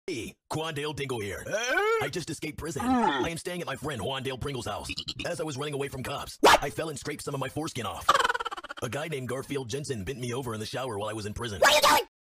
Hey, Quandale Dingle here. I just escaped prison. I am staying at my friend Juandale Pringle's house. As I was running away from cops, I fell and scraped some of my foreskin off. A guy named Garfield Jensen bent me over in the shower while I was in prison. What are you doing?